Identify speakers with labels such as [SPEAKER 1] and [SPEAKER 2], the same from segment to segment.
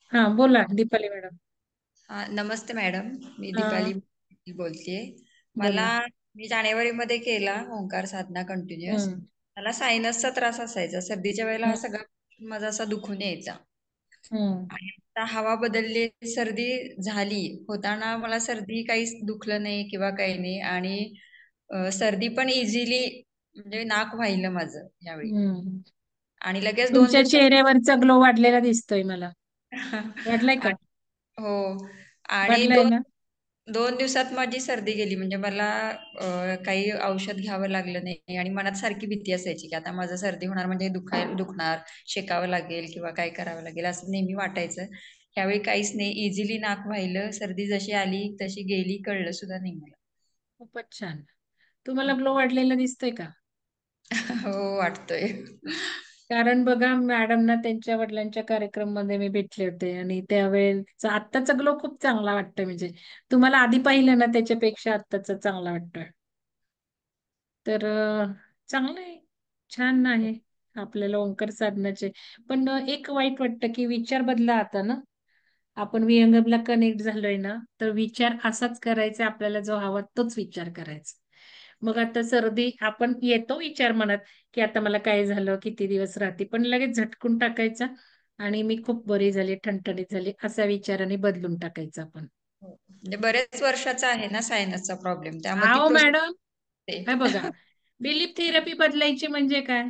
[SPEAKER 1] हा बोला दीपाली मॅडम.
[SPEAKER 2] हा, नमस्ते मॅडम. मी
[SPEAKER 1] हा
[SPEAKER 2] दीपाली बोलतेय. मला
[SPEAKER 1] बोला.
[SPEAKER 2] मी जानेवारीमध्ये केला ओंकार साधना कंटिन्युअस.
[SPEAKER 1] हम्म
[SPEAKER 2] मला सायनसचा त्रास असायचा. सर्दीच्या वेळेला हा
[SPEAKER 1] हम्म
[SPEAKER 2] सगळा माझा असा दुखून यायचा.
[SPEAKER 1] हम्म
[SPEAKER 2] आणि आता हवा बदलली, सर्दी झाली. होताना मला सर्दी काहीच दुखलं नाही किंवा काही नाही. आणि सर्दी पण इझिली म्हणजे नाक व्हायलं माझं यावेळी.
[SPEAKER 1] हम्म.
[SPEAKER 2] आणि लगेच 2
[SPEAKER 1] तुमच्या
[SPEAKER 2] दिवसात
[SPEAKER 1] चेहऱ्यावरचा ग्लो वाढलेला दिसतोय मला. वाढलाय का?
[SPEAKER 2] हो. आणि
[SPEAKER 1] वाढलाय ना?
[SPEAKER 2] 2 दिवसात माझी सर्दी गेली. म्हणजे मला काही औषध घ्यावं लागलं नाही आणि मनात सारखी भीती असायची, की आता माझं सर्दी होणार म्हणजे दुखणार, शेकावं लागेल किंवा काय करावं लागेल असं नेहमी वाटायचं. यावेळी काहीच नाही. इझिली नाक वाहिलं. सर्दी जशी आली तशी गेली, कळलं सुद्धा नाही मला.
[SPEAKER 1] खूपच छान. तुम्हाला ग्लो वाढलेला दिसतोय का?
[SPEAKER 2] हो, वाटतोय.
[SPEAKER 1] कारण बघा मॅडमना त्यांच्या वडिलांच्या कार्यक्रम मध्ये मी भेटले होते आणि त्यावेळेचा आत्ताचा ग्लो खूप चांगला वाटतोय. म्हणजे तुम्हाला आधी पाहिलं ना त्याच्यापेक्षा आत्ताचा चांगला वाटतोय. तर चांगलं आहे. छान आहे. आपल्याला ओंकार साधनाचे पण एक वाईट वाटतं की विचार बदला आता ना. आपण विहंगमला कनेक्ट झालोय ना, तर विचार असाच करायचा, आपल्याला जो हवा तोच विचार करायचा. मग आता सर्दी आपण येतो विचार मनात की आता मला काय झालं, किती दिवस राहते, पण लगेच झटकून टाकायचा आणि मी खूप बरी झाली, ठणठणीत झाली असा विचाराने बदलून टाकायचा आपण.
[SPEAKER 2] हो. म्हणजे बरेच वर्षाचा आहे ना सायनसचा प्रॉब्लेम. त्यामुळे ती
[SPEAKER 1] अहो
[SPEAKER 2] प्रोसेस.
[SPEAKER 1] मॅडम, हे बघा, बिलीफ थेरपी बदलायची म्हणजे काय?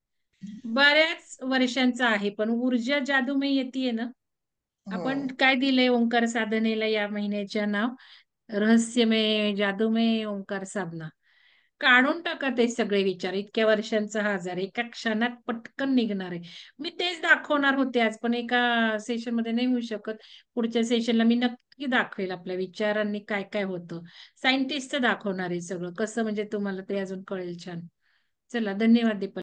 [SPEAKER 1] बऱ्याच वर्षांचा आहे, पण ऊर्जा जादूमय येते ना.
[SPEAKER 2] हो.
[SPEAKER 1] आपण काय दिलंय ओंकार साधनेला या महिन्याच्या नाव? रहस्यमय जादूमय ओंकार साधना. काढून टाका ते सगळे विचार. इतक्या वर्षांचा हा आजार एका क्षणात पटकन निघणार आहे. मी तेच दाखवणार होते आज, पण एका सेशन मध्ये नाही होऊ शकत. पुढच्या सेशनला मी नक्की दाखवेल आपल्या विचारांनी काय काय होतं. सायंटिस्ट दाखवणार आहे सगळं कसं, म्हणजे तुम्हाला ते अजून कळेल छान. चला धन्यवाद दीपक.